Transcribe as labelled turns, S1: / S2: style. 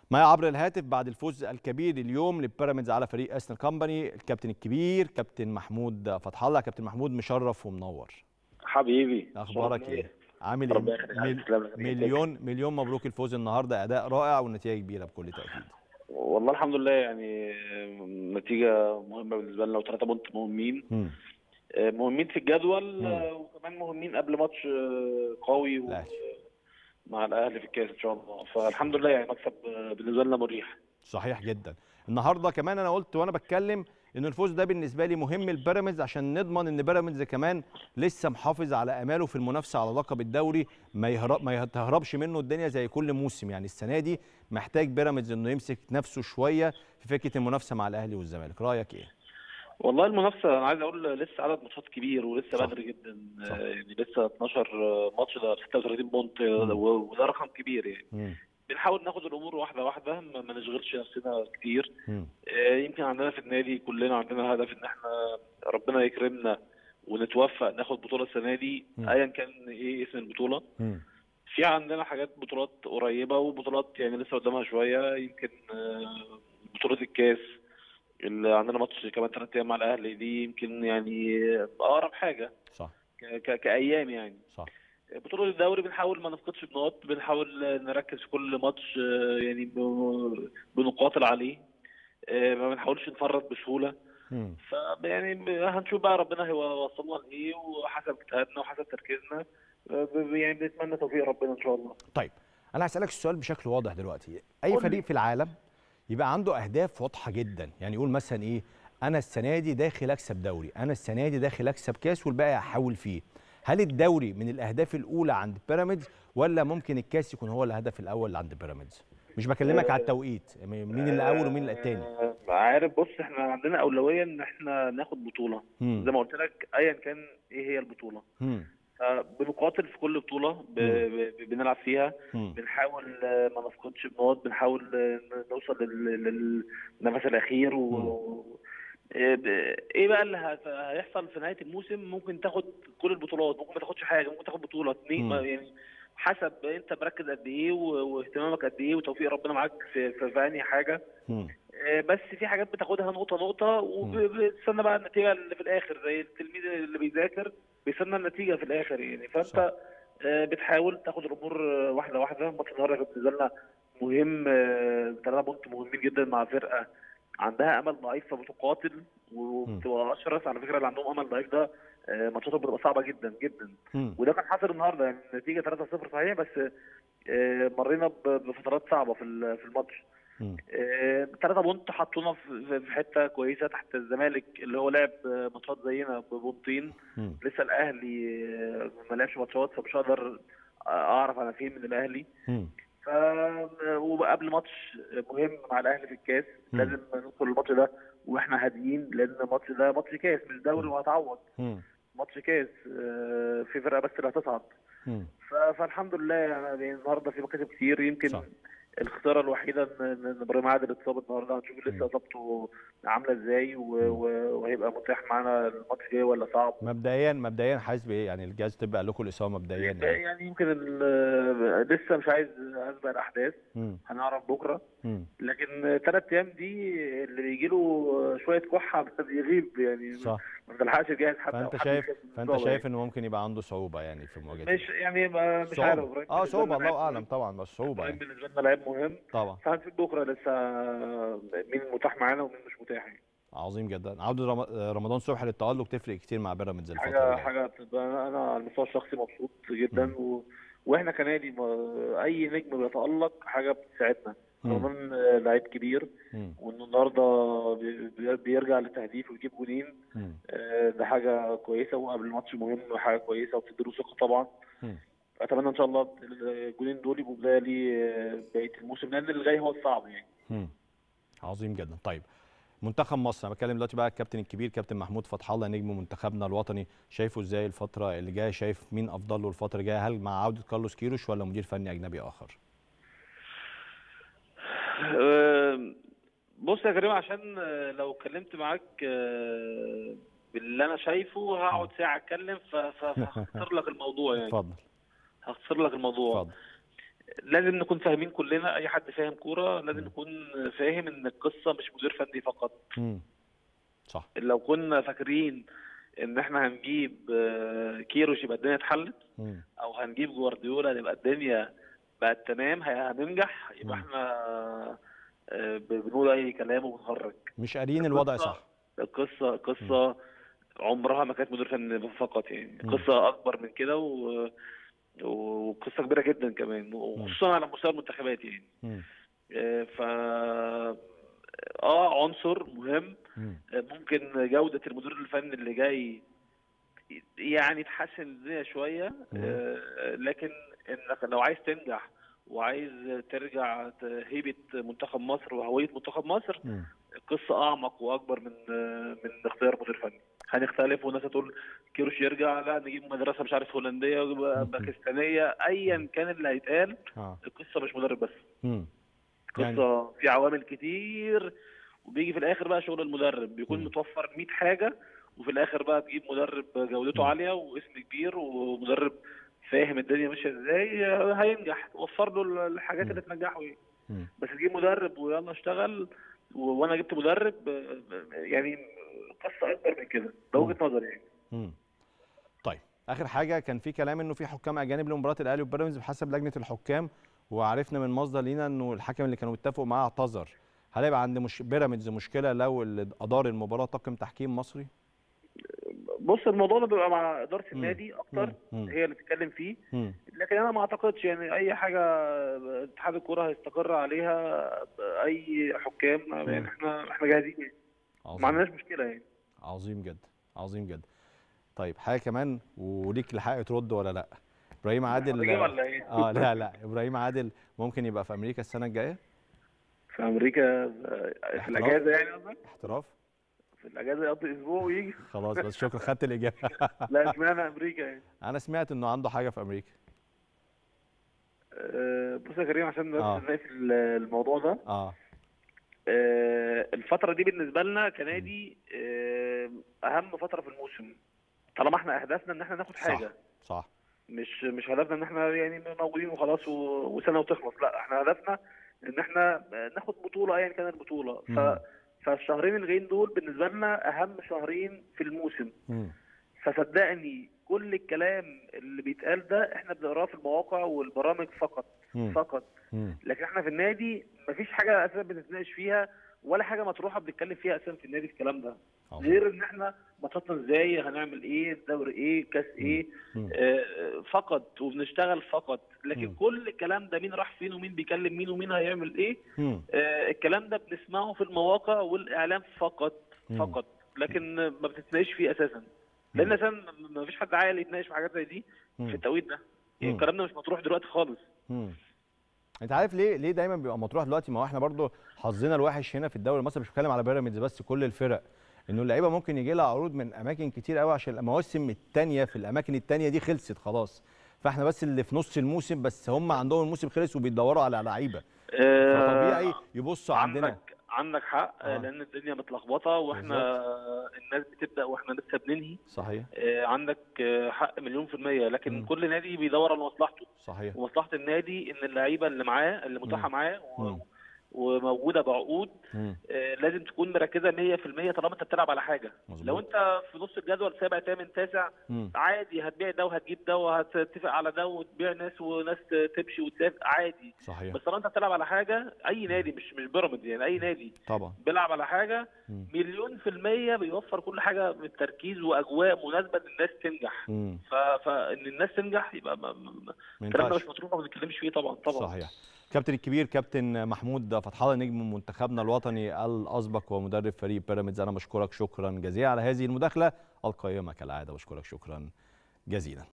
S1: معي عبر الهاتف بعد الفوز الكبير اليوم لبيراميدز على فريق ارسنال كومباني الكابتن الكبير كابتن محمود فتح الله. كابتن محمود مشرف ومنور.
S2: حبيبي
S1: اخبارك ايه؟ عامل ايه؟
S2: ربنا يخليك. تسلم لك.
S1: مليون مبروك الفوز النهارده، اداء رائع والنتيجه كبيره بكل تاكيد.
S2: والله الحمد لله، يعني نتيجه مهمه بالنسبه لنا و3 بونت مهمين. مهمين في الجدول، وكمان مهمين قبل ماتش قوي مع الاهلي في الكاس ان شاء الله. فالحمد لله يعني مكسب بالنسبه لنا مريح.
S1: صحيح جدا. النهارده كمان انا قلت وانا بتكلم ان الفوز ده بالنسبه لي مهم لبيراميدز عشان نضمن ان بيراميدز كمان لسه محافظ على اماله في المنافسه على لقب الدوري، ما يتهربش منه الدنيا زي كل موسم. يعني السنه دي محتاج بيراميدز انه يمسك نفسه شويه في فكره المنافسه مع الاهلي والزمالك. رايك ايه؟
S2: والله المنافسه انا عايز اقول لسه عدد ماتشات كبير ولسه بدري جدا. يعني لسه 12 ماتش، ده 36 بونت، وده رقم كبير يعني. بنحاول ناخد الامور واحده واحده، ما نشغلش نفسنا كتير. يمكن عندنا في النادي كلنا عندنا هدف ان احنا ربنا يكرمنا ونتوفق ناخد بطوله السنه دي، ايا كان ايه اسم البطوله. في عندنا حاجات بطولات قريبه وبطولات يعني لسه قدامها شويه. يمكن بطوله الكاس اللي عندنا ماتش كمان 3 ايام مع الاهلي، دي يمكن يعني اقرب حاجه.
S1: صح.
S2: كايام يعني.
S1: صح.
S2: بطولة الدوري بنحاول ما نفقدش بنقط، بنحاول نركز في كل ماتش يعني بنقاتل عليه، ما بنحاولش نفرط بسهولة. فيعني هنشوف بقى ربنا هيوصلنا لايه وحسب اجتهادنا وحسب تركيزنا. يعني بنتمنى توفيق ربنا ان شاء الله.
S1: طيب انا هسألك السؤال بشكل واضح دلوقتي. اي فريق في العالم يبقى عنده اهداف واضحة جدا، يعني يقول مثلا ايه، انا السنة دي داخل اكسب دوري، انا السنة دي داخل اكسب كاس والباقي هحاول فيه. هل الدوري من الاهداف الاولى عند بيراميدز ولا ممكن الكاس يكون هو الهدف الاول عند بيراميدز؟ مش بكلمك على التوقيت مين اللي اول ومين اللي الثاني.
S2: عارف، بص احنا عندنا اولويه ان احنا ناخد بطوله. زي ما قلت لك ايا كان ايه هي البطوله. بنقاتل في كل بطوله بنلعب فيها. بنحاول ما نفقدش بنقط، بنحاول نوصل للنفس الاخير ايه بقى اللي هيحصل في نهايه الموسم؟ ممكن تاخد كل البطولات، ممكن ما تاخدش حاجه، ممكن تاخد بطوله اتنين، يعني حسب انت مركز قد ايه واهتمامك قد ايه وتوفيق ربنا معاك في انهي حاجه. بس في حاجات بتاخدها نقطه نقطه وبتستنى بقى النتيجه اللي في الاخر، زي التلميذ اللي بيذاكر بيستنى النتيجه في الاخر يعني. فانت بتحاول تاخد الامور واحده واحده. ماتش النهارده بالنسبه لنا مهم، 3 بونت مهمين جدا مع فرقه عندها امل ضعيف فبتقاتل وبتبقى اشرس. على فكره اللي عندهم امل ضعيف ده ماتشاتهم بتبقى صعبه جدا جدا. وده كان حاصل النهارده، يعني النتيجه 3-0 صحيح، بس مرينا بفترات صعبه في الماتش. 3 بونت حطونا في حته كويسه تحت الزمالك اللي هو لعب ماتشات زينا ببونتين. لسه الاهلي ما لعبش ماتشات، فمش هقدر اعرف انا فين من الاهلي. وقبل ماتش مهم مع الاهلي في الكاس لازم ندخل الماتش ده واحنا هاديين، لان الماتش ده ماتش كاس مش دوري وهتعوض. ماتش كاس، في فرقه بس اللي هتصعد. فالحمد لله يعني النهارده في مكاسب كتير. يمكن الخساره الوحيده ان ابراهيم عادل اتصاب النهارده. هنشوف لسه اصابته عامله ازاي وهيبقى متاح معانا الماتش الجاي ولا صعب.
S1: مبدئيا حاسس بايه؟ يعني الجهاز الطبي قال لكم الاصابه مبدئيا
S2: يعني يمكن لسه مش عايز اسبق الاحداث. هنعرف بكره. لكن 3 ايام دي اللي بيجي له شويه كحه بيغيب يعني.
S1: صح.
S2: ما بنلحقش نجهز حد.
S1: فانت شايف انه ممكن يبقى عنده صعوبه يعني في مواجهه؟
S2: مش يعني مش عارف ابراهيم.
S1: صعوبه الله اعلم طبعا، بس صعوبه
S2: يعني بالنسبه لنا لعيب مهم
S1: طبعا.
S2: فهنشوف بكره لسه مين متاح معانا ومين مش متاح يعني.
S1: عظيم جدا. عوده رمضان صبحي للتألق تفرق كتير مع بيراميدز الفتره الجايه.
S2: حاجه انا على المستوى الشخصي مبسوط جدا واحنا كنادي اي نجم بيتألق حاجه بتساعدنا. رمضان لعيب كبير وانه النهارده بيرجع للتهديف ويجيب جولين، ده حاجه كويسه. وقبل الماتش مهم حاجه كويسه وبتديله ثقه طبعا. اتمنى ان شاء الله الجولين دول يبقوا بدايه بقيه الموسم، لان اللي جاي هو الصعب يعني.
S1: عظيم جدا. طيب منتخب مصر، انا بتكلم دلوقتي بقى الكابتن الكبير كابتن محمود فتح الله نجم منتخبنا الوطني، شايفه ازاي الفتره اللي جايه؟ شايف مين افضل له الفتره الجايه؟ هل مع عوده كارلوس كيروش ولا مدير فني اجنبي اخر؟
S2: بص يا كريم، عشان لو اتكلمت معاك باللي انا شايفه هقعد ساعه اتكلم فهختصر لك الموضوع يعني.
S1: اتفضل.
S2: هختصر لك الموضوع.
S1: اتفضل.
S2: لازم نكون فاهمين كلنا، اي حد فاهم كوره لازم يكون فاهم ان القصه مش مدير فني فقط.
S1: صح.
S2: لو كنا فاكرين ان احنا هنجيب كيروش يبقى الدنيا اتحلت، او هنجيب جوارديولا يبقى الدنيا بقت تمام هننجح، يبقى احنا بنقول اي كلام وبنهرج.
S1: مش قاريين الوضع صح.
S2: القصه عمرها ما كانت مدير فني فقط، يعني قصه اكبر من كده وقصه كبيره جدا كمان، وخصوصا على مستوى المنتخبات يعني. ف عنصر مهم. ممكن جوده المدير الفني اللي جاي يعني تحسن الدنيا شويه، لكن انك لو عايز تنجح وعايز ترجع هيبه منتخب مصر وهويه منتخب مصر، القصه اعمق واكبر من اختيار مدير فني. هنختلف والناس هتقول كيروش يرجع، لا نجيب مدرسه مش عارف هولنديه باكستانيه، ايا كان اللي هيتقال. القصه مش مدرب بس، القصه يعني في عوامل كتير، وبيجي في الاخر بقى شغل المدرب بيكون متوفر 100 حاجه، وفي الاخر بقى تجيب مدرب جودته عاليه واسم كبير ومدرب فاهم الدنيا ماشيه ازاي هينجح، توفر له الحاجات اللي تنجحه يعني. بس تجيب مدرب ويلا اشتغل وانا جبت مدرب، يعني قصه اكبر من كده، ده وجهه نظري يعني.
S1: طيب اخر حاجه، كان في كلام انه في حكام اجانب لمباراه الاهلي وبيراميدز بحسب لجنه الحكام، وعرفنا من مصدر لينا انه الحكم اللي كانوا اتفقوا معاه اعتذر. هل هيبقى عند بيراميدز مشكله لو اللي ادار المباراه طاقم تحكيم مصري؟
S2: بص، الموضوع ده بيبقى مع اداره النادي اكتر، هي اللي تتكلم فيه. لكن انا ما اعتقدش يعني اي حاجه اتحاد الكوره هيستقر عليها اي حكام، يعني احنا جاهزين، ما عندناش مشكله يعني.
S1: عظيم جدا، عظيم جدا. طيب حاجه كمان وليك الحق ترد ولا لا؟ ابراهيم عادل
S2: ولا ايه؟
S1: لا ابراهيم عادل ممكن يبقى في امريكا السنه الجايه؟
S2: في امريكا في الاجازه يعني قصدك؟
S1: احتراف
S2: في الاجازه يقضي اسبوع ويجي.
S1: خلاص بس شكرا، خدت الاجابه.
S2: لا اشمعنى امريكا يعني؟
S1: انا سمعت انه عنده حاجه في امريكا.
S2: بص يا كريم، عشان بس نقفل الموضوع ده. الفتره دي بالنسبه لنا كنادي اهم فتره في الموسم، طالما احنا اهدافنا ان احنا ناخد حاجه.
S1: صح.
S2: مش هدفنا ان احنا يعني موجودين وخلاص وسنه وتخلص، لا احنا هدفنا ان احنا ناخد بطوله ايا كانت البطوله. فالشهرين الجايين دول بالنسبه لنا اهم شهرين في الموسم. فصدقني كل الكلام اللي بيتقال ده احنا بنقراه في المواقع والبرامج فقط. لكن احنا في النادي مفيش حاجه اساسا بنتناقش فيها، ولا حاجه مطروحه بنتكلم فيها اساسا في النادي الكلام ده، غير ان احنا ماتشاتنا ازاي، هنعمل ايه، الدوري ايه، كاس ايه، فقط، وبنشتغل فقط. لكن كل الكلام ده مين راح فين ومين بيكلم مين ومين هيعمل ايه، الكلام ده بنسمعه في المواقع والاعلام فقط. لكن ما بتتناقش فيه اساسا، لان اساسا ما فيش حد عاقل يتناقش في حاجات زي دي في التوقيت ده. يعني الكلام ده مش مطروح دلوقتي خالص.
S1: انت عارف ليه دايما بيبقى مطروح دلوقتي؟ ما هو احنا برضو حظنا الوحش هنا في الدوري المصري، مش بتكلم على بيراميدز بس، كل الفرق، انه اللعيبه ممكن يجي لها عروض من اماكن كتير قوي عشان المواسم الثانيه في الاماكن الثانيه دي خلصت خلاص، فاحنا بس اللي في نص الموسم، بس هم عندهم الموسم خلص وبيدوروا على لعيبه، فطبيعي يبصوا عندنا.
S2: عندك حق. لان الدنيا متلخبطه واحنا الناس بتبدا واحنا لسه بننهي.
S1: صحيح.
S2: عندك حق مليون في المية، لكن كل نادي بيدور على مصلحته.
S1: صحيح.
S2: ومصلحه النادي ان اللعيبه اللي معاه اللي متاحه معاه وموجوده بعقود لازم تكون مركزه 100%، طالما انت بتلعب على حاجه. مزبوط. لو انت في نص الجدول سابع ثامن تاسع عادي، هتبيع ده وهتجيب ده وهتتفق على ده وتبيع ناس وناس تمشي وتسافر عادي.
S1: صحيح.
S2: بس طالما انت بتلعب على حاجه، اي نادي مش بيراميدز يعني، اي نادي
S1: طبعا
S2: بيلعب على حاجه مليون في المية بيوفر كل حاجه من التركيز واجواء مناسبه ان الناس تنجح. فان الناس تنجح يبقى الكلام ده مش مطروح وما بنتكلمش فيه طبعا.
S1: صحيح. كابتن الكبير كابتن محمود فتح الله نجم منتخبنا الوطني الاسبق ومدرب فريق بيراميدز، انا بشكرك شكرا جزيلا على هذه المداخله القيمه كالعاده، بشكرك شكرا جزيلا.